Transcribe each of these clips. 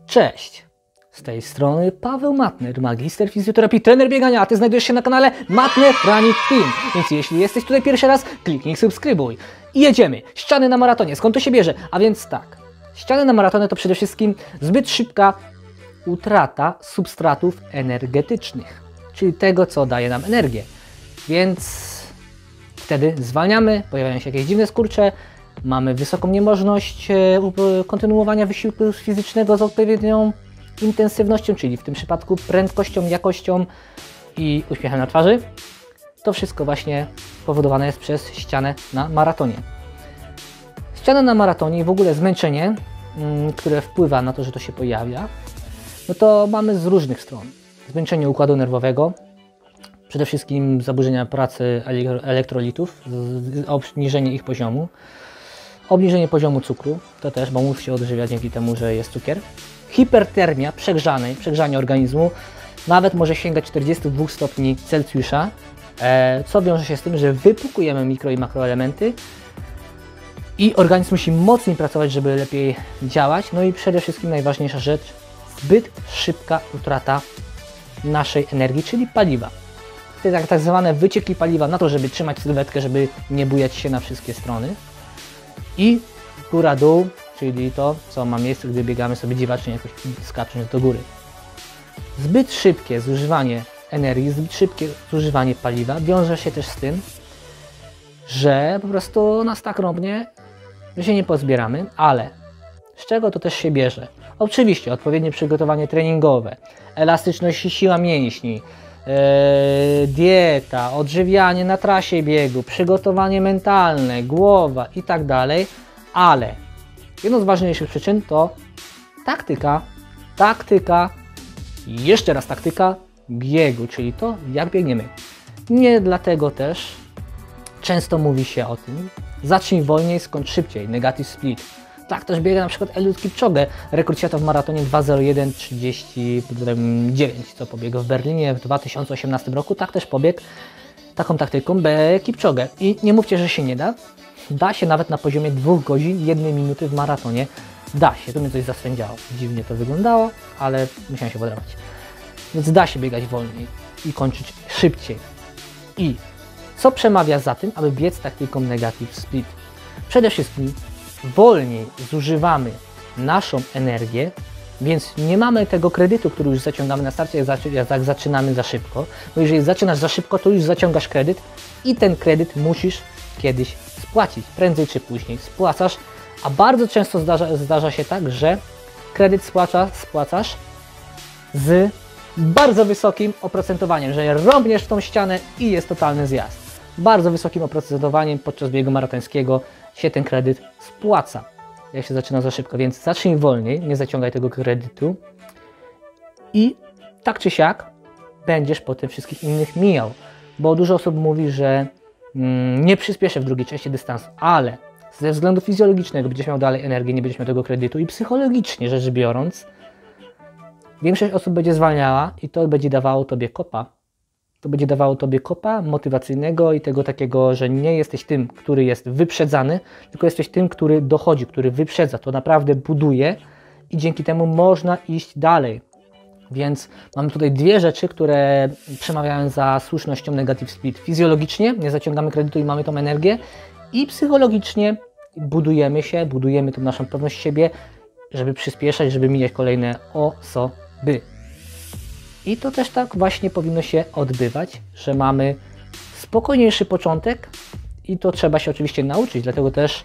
Cześć! Z tej strony Paweł Matner, magister fizjoterapii, trener biegania, a Ty znajdujesz się na kanale Matner Running Team. Więc jeśli jesteś tutaj pierwszy raz, kliknij subskrybuj. I jedziemy! Ściany na maratonie. Skąd to się bierze? A więc tak. Ściany na maratonie to przede wszystkim zbyt szybka utrata substratów energetycznych, czyli tego, co daje nam energię. Więc wtedy zwalniamy, pojawiają się jakieś dziwne skurcze, mamy wysoką niemożność kontynuowania wysiłku fizycznego z odpowiednią intensywnością, czyli w tym przypadku prędkością, jakością i uśmiechem na twarzy. To wszystko właśnie powodowane jest przez ścianę na maratonie. Ściana na maratonie i w ogóle zmęczenie, które wpływa na to, że to się pojawia, no to mamy z różnych stron. Zmęczenie układu nerwowego, przede wszystkim zaburzenia pracy elektrolitów, obniżenie ich poziomu, obniżenie poziomu cukru, to też, bo mózg się odżywia dzięki temu, że jest cukier. Hipertermia, przegrzanie organizmu, nawet może sięgać 42 stopni Celsjusza, co wiąże się z tym, że wypłukujemy mikro i makroelementy i organizm musi mocniej pracować, żeby lepiej działać. No i przede wszystkim najważniejsza rzecz, zbyt szybka utrata naszej energii, czyli paliwa. To jest tak zwane wycieki paliwa na to, żeby trzymać sylwetkę, żeby nie bujać się na wszystkie strony. I góra-dół, czyli to, co ma miejsce, gdy biegamy sobie dziwacznie, jakoś skacząc do góry. Zbyt szybkie zużywanie energii, zbyt szybkie zużywanie paliwa wiąże się też z tym, że po prostu nas tak rąbnie, że się nie pozbieramy, ale z czego to też się bierze? Oczywiście odpowiednie przygotowanie treningowe, elastyczność i siła mięśni, dieta, odżywianie na trasie biegu, przygotowanie mentalne, głowa i tak dalej, ale jedną z ważniejszych przyczyn to taktyka i jeszcze raz taktyka biegu, czyli to, jak biegniemy. Nie dlatego też często mówi się o tym, zacznij wolniej, skończ szybciej, negative split. Tak też biega na przykład Eliud Kipchoge, rekord świata w maratonie 2:01:39, co pobiegł w Berlinie w 2018 roku. Tak też pobiegł taką taktyką Kipchoge. I nie mówcie, że się nie da. Da się nawet na poziomie 2 godzin, 1 minuty w maratonie. Da się. Tu mnie coś zaswędziało. Dziwnie to wyglądało, ale musiałem się podrapać. Więc da się biegać wolniej i kończyć szybciej. I co przemawia za tym, aby biec taktyką negative split? Przede wszystkim wolniej zużywamy naszą energię, więc nie mamy tego kredytu, który już zaciągamy na starcie, jak zaczynamy za szybko. Bo jeżeli zaczynasz za szybko, to już zaciągasz kredyt i ten kredyt musisz kiedyś spłacić. Prędzej czy później spłacasz, a bardzo często zdarza się tak, że kredyt spłacasz z bardzo wysokim oprocentowaniem, że rąbniesz w tą ścianę i jest totalny zjazd. Bardzo wysokim oprocentowaniem podczas biegu maratońskiego się ten kredyt spłaca, jak się zaczyna za szybko, więc zacznij wolniej, nie zaciągaj tego kredytu i tak czy siak będziesz po tym wszystkich innych mijał, bo dużo osób mówi, że nie przyspieszę w drugiej części dystansu, ale ze względu fizjologicznego będziesz miał dalej energię, nie będziesz miał tego kredytu i psychologicznie rzecz biorąc większość osób będzie zwalniała i to będzie dawało Tobie kopa. To będzie dawało Tobie kopa motywacyjnego i tego takiego, że nie jesteś tym, który jest wyprzedzany, tylko jesteś tym, który dochodzi, który wyprzedza. To naprawdę buduje i dzięki temu można iść dalej. Więc mamy tutaj dwie rzeczy, które przemawiają za słusznością negative split. Fizjologicznie nie zaciągamy kredytu i mamy tą energię i psychologicznie budujemy się, budujemy tą naszą pewność siebie, żeby przyspieszać, żeby mijać kolejne osoby. I to też tak właśnie powinno się odbywać, że mamy spokojniejszy początek i to trzeba się oczywiście nauczyć, dlatego też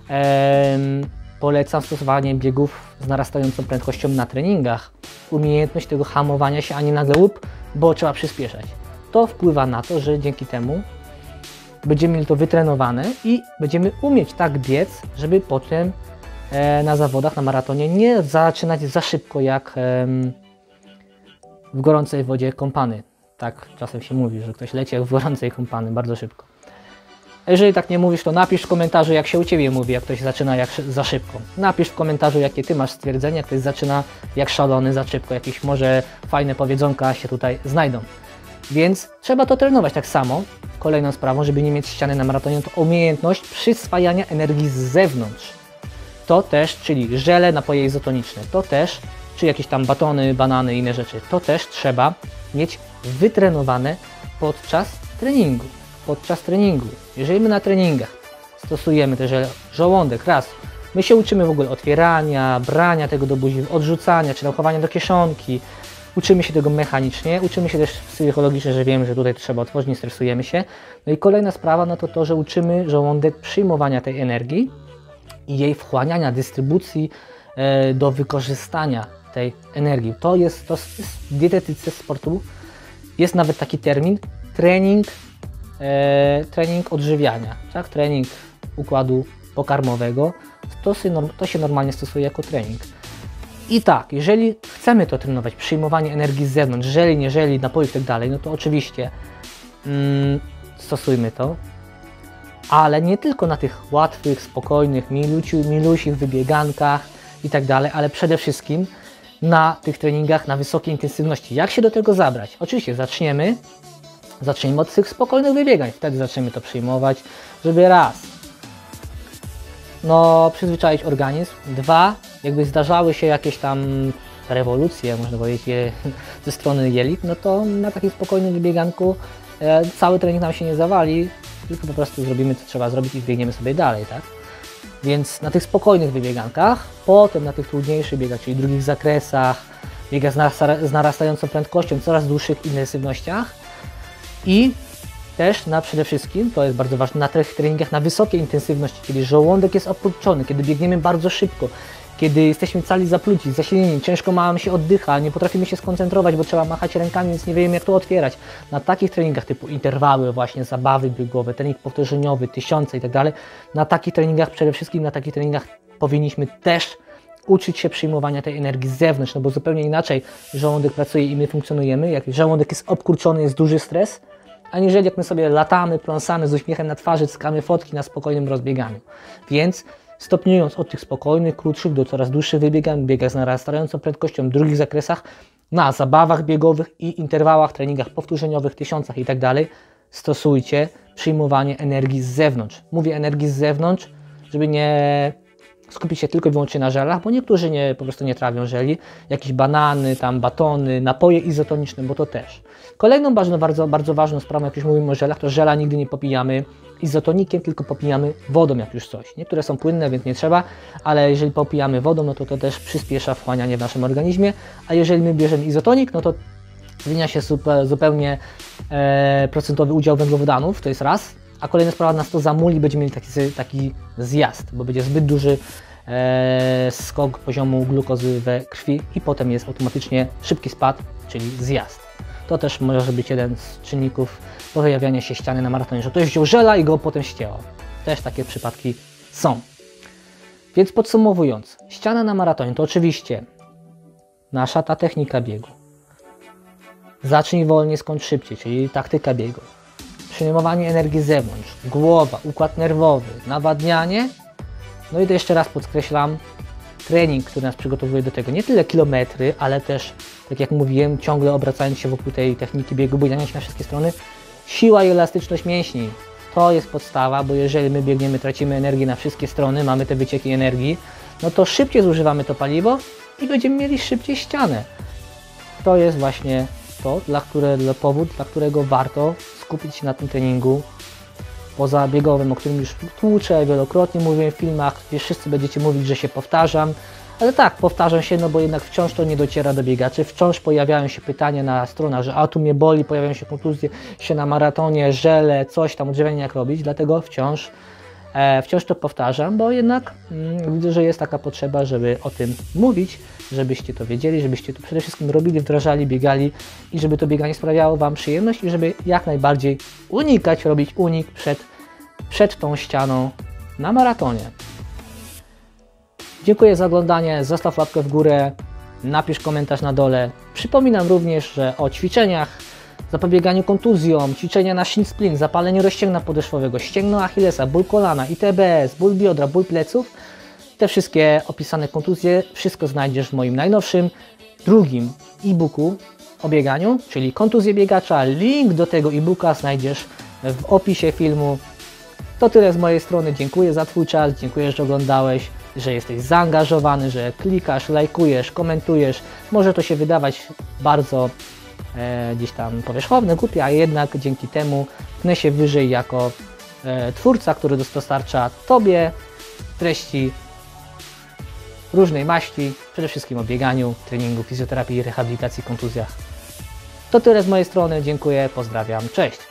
polecam stosowanie biegów z narastającą prędkością na treningach. Umiejętność tego hamowania się, a nie nagle łup, bo trzeba przyspieszać. To wpływa na to, że dzięki temu będziemy mieli to wytrenowane i będziemy umieć tak biec, żeby potem na zawodach, na maratonie nie zaczynać za szybko jak w gorącej wodzie kąpany. Tak czasem się mówi, że ktoś leci jak w gorącej kąpany, bardzo szybko. A jeżeli tak nie mówisz, to napisz w komentarzu, jak się u Ciebie mówi, jak ktoś zaczyna za szybko. Napisz w komentarzu, jakie Ty masz stwierdzenie, jak ktoś zaczyna jak szalony za szybko. Jakieś może fajne powiedzonka się tutaj znajdą. Więc trzeba to trenować tak samo. Kolejną sprawą, żeby nie mieć ściany na maratonie, to umiejętność przyswajania energii z zewnątrz. To też, czyli żele, napoje izotoniczne. To też, czy jakieś tam batony, banany i inne rzeczy. To też trzeba mieć wytrenowane podczas treningu. Jeżeli my na treningach stosujemy też żołądek, raz, my się uczymy w ogóle otwierania, brania tego do buzi, odrzucania, czy chowania do kieszonki, uczymy się tego mechanicznie, uczymy się też psychologicznie, że wiemy, że tutaj trzeba otworzyć, nie stresujemy się. No i kolejna sprawa, no to to, że uczymy żołądek przyjmowania tej energii i jej wchłaniania, dystrybucji do wykorzystania tej energii. To jest w dietetyce sportu, jest nawet taki termin, trening odżywiania, tak? Trening układu pokarmowego, to się normalnie stosuje jako trening. I tak, jeżeli chcemy to trenować, przyjmowanie energii z zewnątrz, jeżeli napojów i tak dalej, no to oczywiście stosujmy to, ale nie tylko na tych łatwych, spokojnych, milusich wybiegankach i tak dalej, ale przede wszystkim na tych treningach na wysokiej intensywności. Jak się do tego zabrać? Oczywiście zacznijmy od tych spokojnych wybiegań, wtedy zaczniemy to przyjmować, żeby raz, no przyzwyczaić organizm, dwa, jakby zdarzały się jakieś tam rewolucje, można powiedzieć, ze strony jelit, no to na takim spokojnym wybieganku cały trening nam się nie zawali, tylko po prostu zrobimy co trzeba zrobić i biegniemy sobie dalej, tak? Więc na tych spokojnych wybiegankach, potem na tych trudniejszych biegach, czyli drugich zakresach, biegach z narastającą prędkością, coraz dłuższych intensywnościach i też przede wszystkim, to jest bardzo ważne, na tych treningach na wysokiej intensywności, kiedy żołądek jest opróczony, kiedy biegniemy bardzo szybko, kiedy jesteśmy cali zapluci, zasilieni, ciężko nam się oddycha, nie potrafimy się skoncentrować, bo trzeba machać rękami, więc nie wiemy jak to otwierać. Na takich treningach typu interwały, właśnie zabawy biegowe, trening powtórzeniowy, tysiące i tak dalej, na takich treningach, przede wszystkim na takich treningach powinniśmy też uczyć się przyjmowania tej energii z zewnątrz, no bo zupełnie inaczej żołądek pracuje i my funkcjonujemy, jak żołądek jest obkurczony, jest duży stres, aniżeli jak my sobie latamy, pląsamy z uśmiechem na twarzy, cyskamy fotki na spokojnym rozbieganiu. Więc stopniując od tych spokojnych, krótszych do coraz dłuższych wybiegań, biegach z narastającą prędkością, w drugich zakresach, na zabawach biegowych i interwałach, treningach powtórzeniowych, tysiącach i tak dalej, stosujcie przyjmowanie energii z zewnątrz. Mówię energii z zewnątrz, żeby nie skupić się tylko i wyłącznie na żelach, bo niektórzy po prostu nie trawią żeli, jakieś banany, tam batony, napoje izotoniczne, bo to też. Kolejną bardzo ważną sprawą, jak już mówimy o żelach, to żela nigdy nie popijamy izotonikiem, tylko popijamy wodą jak już coś. Niektóre są płynne, więc nie trzeba, ale jeżeli popijamy wodą, no to też przyspiesza wchłanianie w naszym organizmie, a jeżeli my bierzemy izotonik, no to zmienia się zupełnie procentowy udział węglowodanów, to jest raz, a kolejna sprawa, nas to zamuli, będziemy mieli taki zjazd, bo będzie zbyt duży skok poziomu glukozy we krwi i potem jest automatycznie szybki spad, czyli zjazd. To też może być jeden z czynników pojawiania się ściany na maratonie, że ktoś wziął żela i go potem ścięło. Też takie przypadki są. Więc podsumowując, ściana na maratonie to oczywiście nasza ta technika biegu. Zacznij wolniej, skończ szybciej, czyli taktyka biegu. Przyjmowanie energii z zewnątrz, głowa, układ nerwowy, nawadnianie. No i to jeszcze raz podkreślam, trening, który nas przygotowuje do tego. Nie tyle kilometry, ale też, tak jak mówiłem, ciągle obracając się wokół tej techniki biegu, bujania się na wszystkie strony. Siła i elastyczność mięśni. To jest podstawa, bo jeżeli my biegniemy, tracimy energię na wszystkie strony, mamy te wycieki energii, no to szybciej zużywamy to paliwo i będziemy mieli szybciej ścianę. To jest właśnie to, powód, dla którego warto skupić się na tym treningu pozabiegowym, o którym już tłuczę, wielokrotnie mówiłem w filmach, gdzie wszyscy będziecie mówić, że się powtarzam, ale tak, powtarzam się, no bo jednak wciąż to nie dociera do biegaczy, wciąż pojawiają się pytania na stronach, że a tu mnie boli, pojawiają się kontuzje, się na maratonie, żele, coś tam, odżywianie jak robić, dlatego wciąż to powtarzam, bo jednak widzę, że jest taka potrzeba, żeby o tym mówić, żebyście to wiedzieli, żebyście to przede wszystkim robili, wdrażali, biegali i żeby to bieganie sprawiało Wam przyjemność i żeby jak najbardziej robić unik przed tą ścianą na maratonie. Dziękuję za oglądanie, zostaw łapkę w górę, napisz komentarz na dole. Przypominam również, że o ćwiczeniach, zapobieganiu kontuzjom, ćwiczenia na shin splint, zapaleniu rozścięgna podeszwowego, ścięgno Achillesa, ból kolana, ITBS, ból biodra, ból pleców. Te wszystkie opisane kontuzje, wszystko znajdziesz w moim najnowszym, drugim e-booku o bieganiu, czyli kontuzje biegacza. Link do tego e-booka znajdziesz w opisie filmu. To tyle z mojej strony. Dziękuję za Twój czas, dziękuję, że oglądałeś, że jesteś zaangażowany, że klikasz, lajkujesz, komentujesz. Może to się wydawać bardzo gdzieś tam powierzchowne, głupie, a jednak dzięki temu pnę się wyżej jako twórca, który dostarcza Tobie treści różnej maści, przede wszystkim o bieganiu, treningu, fizjoterapii, rehabilitacji, kontuzjach. To tyle z mojej strony, dziękuję, pozdrawiam, cześć!